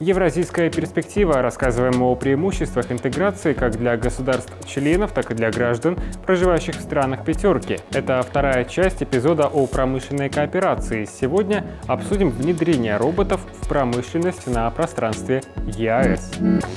Евразийская перспектива. Рассказываем о преимуществах интеграции как для государств-членов, так и для граждан, проживающих в странах «пятерки». Это вторая часть эпизода о промышленной кооперации. Сегодня обсудим внедрение роботов в промышленность на пространстве ЕАЭС.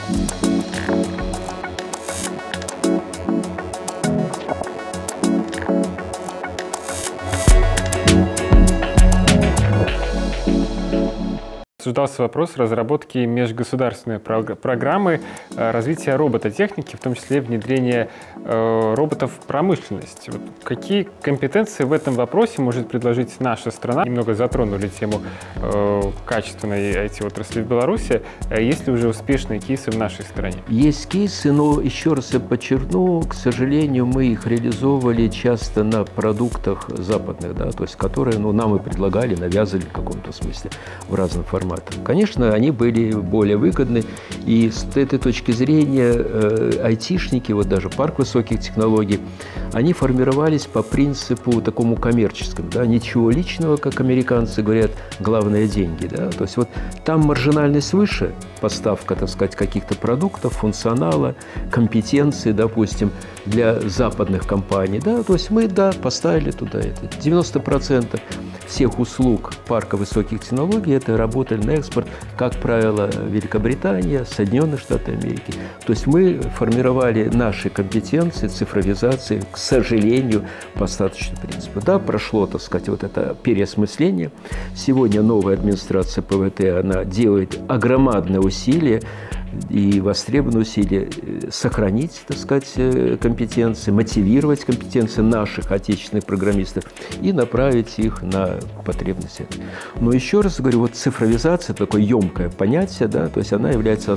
Обсуждался вопрос разработки межгосударственной программы развития робототехники, в том числе внедрения роботов в промышленность. Вот какие компетенции в этом вопросе может предложить наша страна? Немного затронули тему качественной IT-отрасли в Беларуси. Есть ли уже успешные кейсы в нашей стране? Есть кейсы, но еще раз я подчеркну, к сожалению, мы их реализовывали часто на продуктах западных, да, то есть которые нам и предлагали, навязывали в каком-то смысле в разных форматах. Конечно, они были более выгодны, и с этой точки зрения айтишники, вот даже парк высоких технологий, они формировались по принципу такому коммерческому, да, ничего личного, как американцы говорят, главное деньги, да, то есть вот там маржинальность выше, поставка, так сказать, каких-то продуктов, функционала, компетенции, допустим, для западных компаний, да, то есть мы, да, поставили туда это. 90% всех услуг парка высоких технологий это работали на экспорт, как правило, Великобритания, Соединенные Штаты Америки. То есть мы формировали наши компетенции цифровизации, к сожалению, по остаточному принципу. Да, прошло, так сказать, вот это переосмысление. Сегодня новая администрация ПВТ, она делает огромные усилия и востребованные усилия сохранить, так сказать, компетенции, мотивировать компетенции наших отечественных программистов и направить их на потребности. Но еще раз говорю, вот цифровизация – такое емкое понятие, да, то есть она является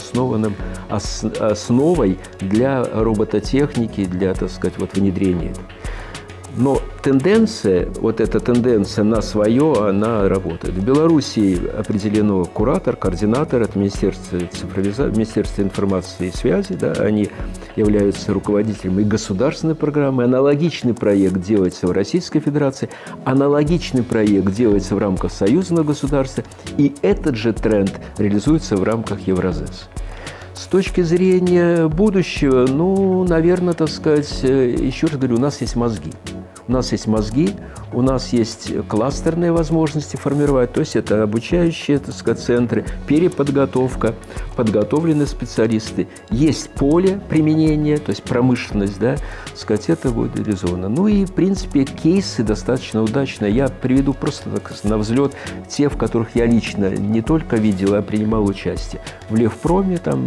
основой для робототехники, для, так сказать, вот внедрения. Но тенденция, вот эта тенденция на свое, она работает. В Беларуси определено куратор, координатор от Министерства информации и связи. Да, они являются руководителем и государственной программы. Аналогичный проект делается в Российской Федерации. Аналогичный проект делается в рамках союзного государства. И этот же тренд реализуется в рамках Евразес. С точки зрения будущего, наверное, так сказать, еще раз говорю, у нас есть мозги. У нас есть мозги, у нас есть кластерные возможности формировать, то есть это обучающие, так сказать, центры, переподготовка, подготовленные специалисты. Есть поле применения, то есть промышленность, да, так сказать, это будет реализовано. Ну и, в принципе, кейсы достаточно удачные. Я приведу просто так на взлет те, в которых я лично не только видел, а принимал участие. В Левпроме, там,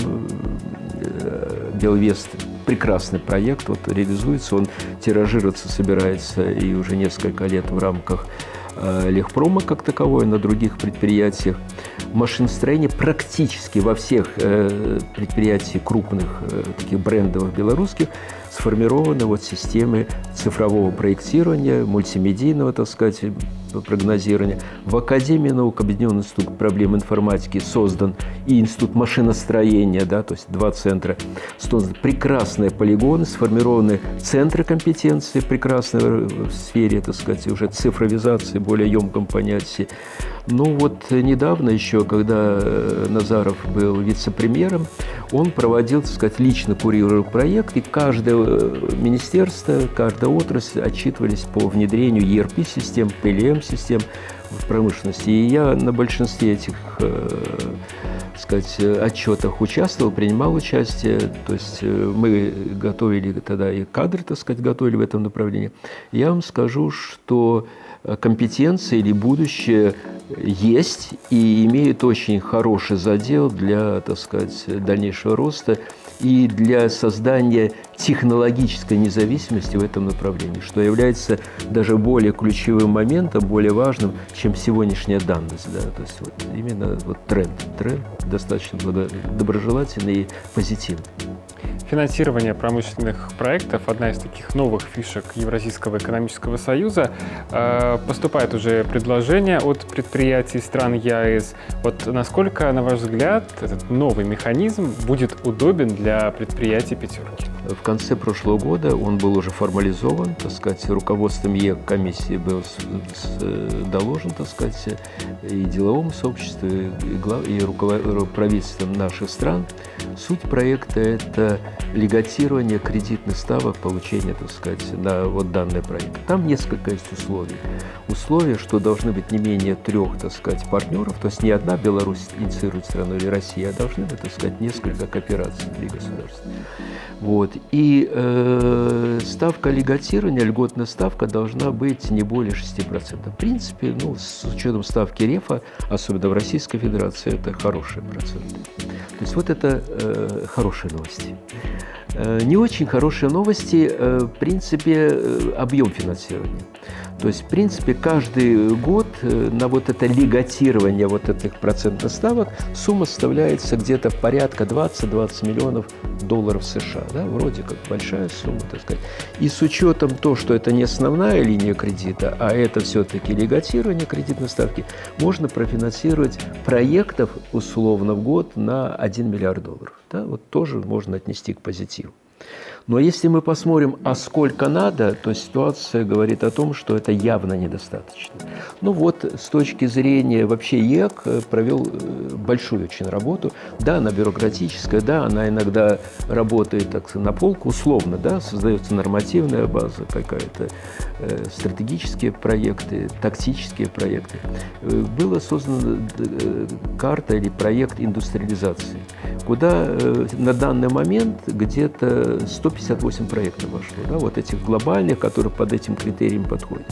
Белвест, прекрасный проект, вот реализуется, он тиражироваться собирается и уже несколько лет в рамках Левпрома как таковой, на других предприятиях. Машиностроение практически во всех предприятиях крупных, таких брендовых белорусских, сформированы вот системы цифрового проектирования, мультимедийного, так сказать, прогнозирования. В Академии наук Объединенный институт проблем информатики создан и институт машиностроения, да, то есть два центра. Созданы прекрасные полигоны, сформированы центры компетенции, прекрасные в сфере, так сказать, уже цифровизации, более емком понятии. Ну вот недавно еще, когда Назаров был вице-премьером, он проводил, так сказать, лично курировал проект, и каждое министерство, каждая отрасль отчитывались по внедрению ERP-систем, PLM-систем в промышленности. И я на большинстве этих, так сказать, отчетах участвовал, принимал участие. То есть мы готовили тогда и кадры, так сказать, готовили в этом направлении. Я вам скажу, что компетенции или будущее есть и имеют очень хороший задел для, так сказать, дальнейшего роста и для создания технологической независимости в этом направлении, что является даже более ключевым моментом, более важным, чем сегодняшняя данность. Да? То есть вот именно вот тренд достаточно доброжелательный и позитивный. финансирования промышленных проектов, одна из таких новых фишек Евразийского экономического союза. Поступает уже предложение от предприятий стран ЕАЭС. Вот насколько, на ваш взгляд, этот новый механизм будет удобен для предприятий «пятерки»? В конце прошлого года он был уже формализован, так сказать, руководством комиссии был доложен, так сказать, и деловому сообществу, и правительством наших стран. Суть проекта – это льготирование кредитных ставок, получения, так сказать, на вот данный проект. Там несколько есть условий. Условия, что должны быть не менее 3, так сказать, партнеров, то есть не одна Беларусь инициирует страну или Россия, а должны быть, так сказать, несколько коопераций при государстве. Вот. И ставка льготирования, льготная ставка должна быть не более 6%. В принципе, ну, с учетом ставки РЕФа, особенно в Российской Федерации, это хорошие проценты. То есть вот это хорошие новости. Не очень хорошие новости, в принципе, объем финансирования. То есть, в принципе, каждый год на вот это льготирование вот этих процентных ставок сумма составляется где-то порядка 20-20 миллионов долларов США. Да? Вроде как большая сумма, так сказать. И с учетом того, что это не основная линия кредита, а это все-таки льготирование кредитной ставки, можно профинансировать проектов условно в год на 1 миллиард долларов. Да? Вот тоже можно отнести к позитиву. Но если мы посмотрим, а сколько надо, то ситуация говорит о том, что это явно недостаточно. Ну вот, с точки зрения вообще ЕАК провел большую очень работу. Да, она бюрократическая, да, она иногда работает так на полку, условно, да, создается нормативная база какая-то, стратегические проекты, тактические проекты. Была создана карта или проект индустриализации, куда на данный момент где-то 158 проектов вошло, да, вот этих глобальных, которые под этим критериям подходят.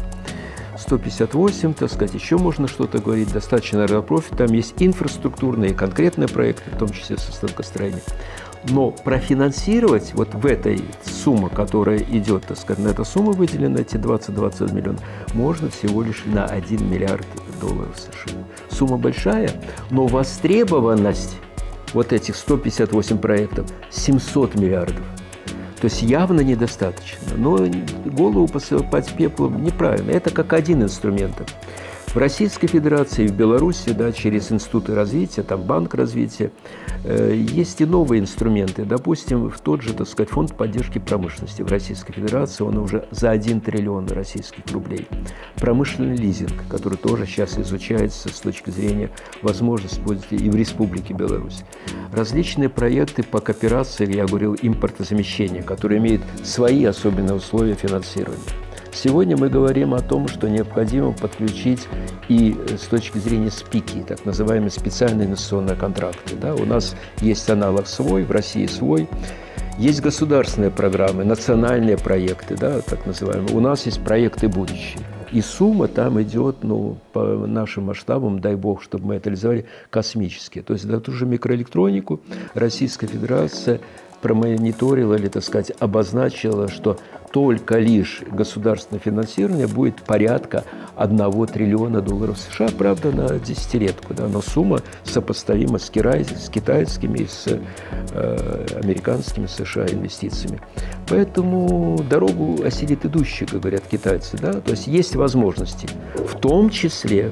158, так сказать, еще можно что-то говорить, достаточно аэропрофиль, там есть инфраструктурные, конкретные проекты, в том числе со станкостроения. Но профинансировать вот в этой сумме, которая идет, так сказать, на эту сумму выделена, эти 20-20 миллионов, можно всего лишь на 1 миллиард долларов США. Сумма большая, но востребованность вот этих 158 проектов 700 миллиардов. То есть явно недостаточно. Но голову посыпать пеплом неправильно. Это как один инструмент. В Российской Федерации, в Беларуси, да, через институты развития, там Банк развития, есть и новые инструменты. Допустим, в тот же, так сказать, фонд поддержки промышленности в Российской Федерации, он уже за 1 триллион российских рублей. Промышленный лизинг, который тоже сейчас изучается с точки зрения возможности и в Республике Беларусь. Различные проекты по кооперации, я говорил, импортозамещения, которые имеют свои особенные условия финансирования. Сегодня мы говорим о том, что необходимо подключить и с точки зрения СПИКи, так называемые специальные инвестиционные контракты. Да? У нас есть аналог свой, в России свой. Есть государственные программы, национальные проекты, да, так называемые. У нас есть проекты будущее. И сумма там идет, ну, по нашим масштабам, дай бог, чтобы мы это реализовали, космические. То есть за ту же микроэлектронику Российская Федерация промониторила или, так сказать, обозначила, что только лишь государственное финансирование будет порядка 1 триллиона долларов США, правда, на десятилетку, да, но сумма сопоставима с китайскими, с американскими, США инвестициями. Поэтому дорогу осилит идущий, говорят китайцы, да, то есть есть возможности, в том числе,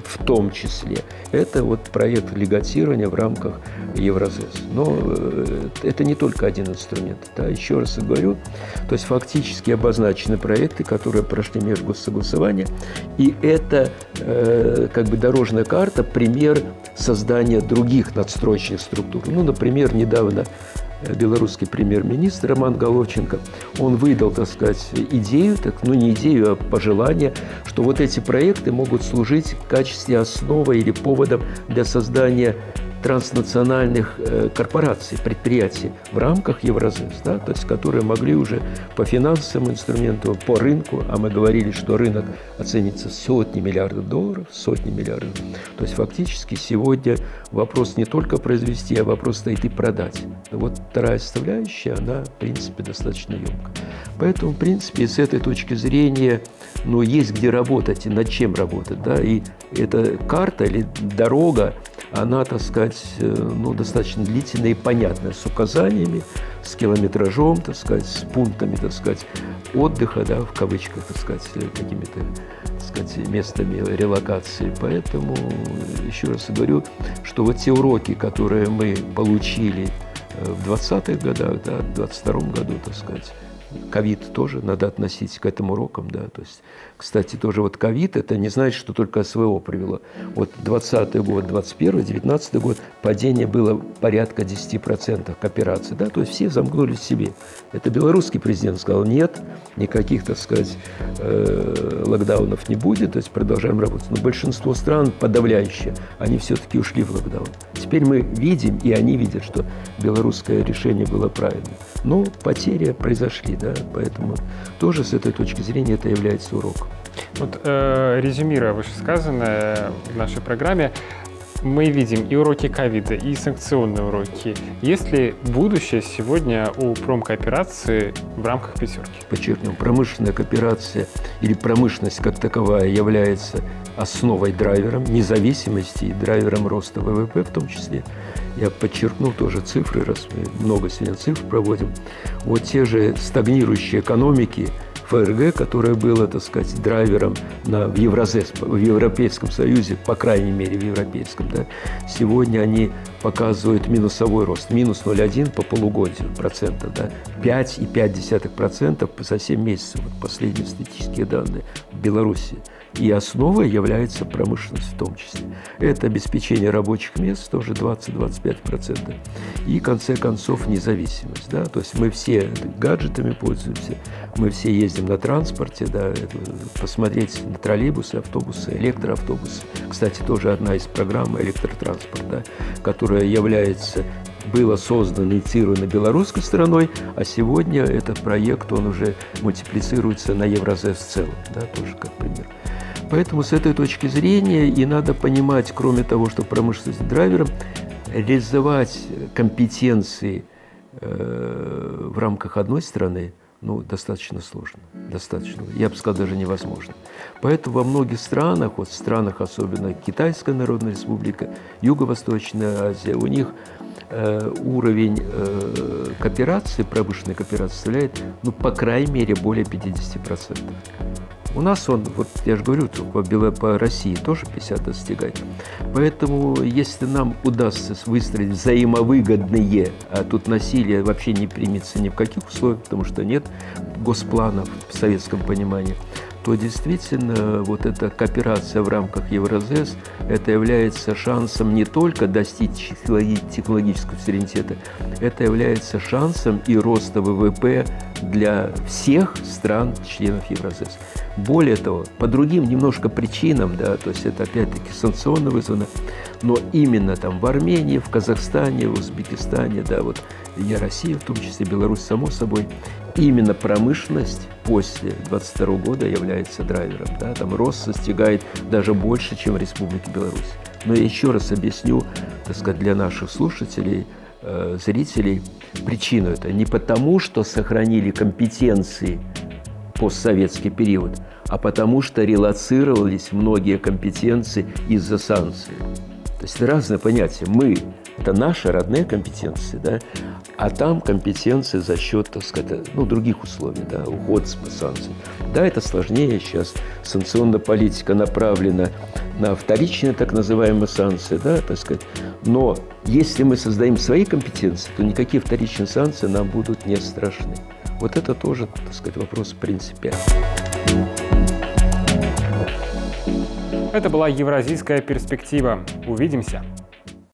это вот проект льготирования в рамках Евразес. Но это не только один инструмент, да, еще раз говорю, то есть фактически обозначены проекты, которые прошли межгоссогласование, и это как бы дорожная карта, пример создания других надстроечных структур. Ну, например, недавно белорусский премьер-министр Роман Головченко, он выдал, так сказать, идею, ну не идею, а пожелание, что вот эти проекты могут служить в качестве основы или поводом для создания транснациональных корпораций, предприятий в рамках Евразес, да, то есть которые могли уже по финансовым инструментам, по рынку, а мы говорили, что рынок оценится в сотни миллиардов долларов, то есть фактически сегодня вопрос не только произвести, а вопрос стоит и продать. Вот вторая составляющая, она, в принципе, достаточно емкая. Поэтому, в принципе, с этой точки зрения, ну, есть где работать и над чем работать, да, и эта карта или дорога, она, так сказать, ну, достаточно длительная и понятная, с указаниями, с километражом, так сказать, с пунктами, так сказать, отдыха, да, в кавычках, так сказать, какими-то, так сказать, местами релокации. Поэтому, еще раз говорю, что вот те уроки, которые мы получили в 20-х годах, да, в 22-м году, так сказать, ковид тоже надо относить к этим урокам, да, то есть, кстати, тоже вот ковид, это не значит, что только СВО привело. Вот 20-й год, 21-й, 19-й год падение было порядка 10% к операции, да, то есть все замкнулись в себе. Это белорусский президент сказал, нет, никаких, так сказать, локдаунов не будет, то есть продолжаем работать. Но большинство стран, подавляющее, они все-таки ушли в локдаун. Теперь мы видим, и они видят, что белорусское решение было правильным. Но потери произошли, да, поэтому тоже с этой точки зрения это является уроком. Вот, резюмируя вышесказанное в нашей программе, мы видим и уроки ковида, и санкционные уроки. Есть ли будущее сегодня у промкооперации в рамках «пятерки»? Подчеркнем, промышленная кооперация или промышленность как таковая является основой драйвером независимости и драйвером роста ВВП в том числе. Я подчеркну тоже цифры, раз мы много сегодня цифр проводим. Вот те же стагнирующие экономики ФРГ, которое было, так сказать, драйвером в Евразес, в Европейском Союзе, по крайней мере в Европейском, да, сегодня они показывают минусовой рост, минус 0,1 по полугодию процента, да, 5,5% за 7 месяцев, вот последние статистические данные в Беларуси. И основой является промышленность в том числе. Это обеспечение рабочих мест, тоже 20-25%. И, в конце концов, независимость. Да? То есть мы все гаджетами пользуемся, мы все ездим на транспорте, да? Посмотреть на троллейбусы, автобусы, электроавтобусы. Кстати, тоже одна из программ электротранспорт, да? Которая является, было создано, инициировано белорусской стороной, а сегодня этот проект, он уже мультиплицируется на Евразес в целом, да? Тоже как пример. Поэтому с этой точки зрения и надо понимать, кроме того, что промышленность драйвером, реализовать компетенции в рамках одной страны, ну, достаточно сложно. Достаточно. Я бы сказал, даже невозможно. Поэтому во многих странах, вот в странах, особенно Китайская Народная Республика, Юго-Восточная Азия, у них уровень кооперации, промышленной кооперации составляет, ну, по крайней мере, более 50%. У нас он, вот я же говорю, по России тоже 50 достигает. Поэтому, если нам удастся выстроить взаимовыгодные, а тут насилие вообще не примется ни в каких условиях, потому что нет госпланов в советском понимании, то действительно вот эта кооперация в рамках Евразес, это является шансом не только достичь технологического суверенитета, это является шансом и роста ВВП для всех стран-членов Евразес. Более того, по другим немножко причинам, да, то есть это опять-таки санкционно вызвано, но именно там в Армении, в Казахстане, в Узбекистане, да, вот и Россия, в том числе Беларусь, само собой, именно промышленность после 22 года является драйвером, да, там рост достигает даже больше, чем в Республике Беларусь. Но я еще раз объясню, так сказать, для наших слушателей, зрителей, причину это не потому, что сохранили компетенции постсоветский период, а потому что релоцировались многие компетенции из-за санкций. То есть это разные понятия. Мы – это наши родные компетенции, да? А там компетенции за счет, так сказать, ну, других условий, да, уход с санкций. Да, это сложнее сейчас. Санкционная политика направлена на вторичные так называемые санкции, да, так сказать. Но если мы создаем свои компетенции, то никакие вторичные санкции нам будут не страшны. Вот это тоже, так сказать, вопрос принципиальный. Это была Евразийская перспектива. Увидимся!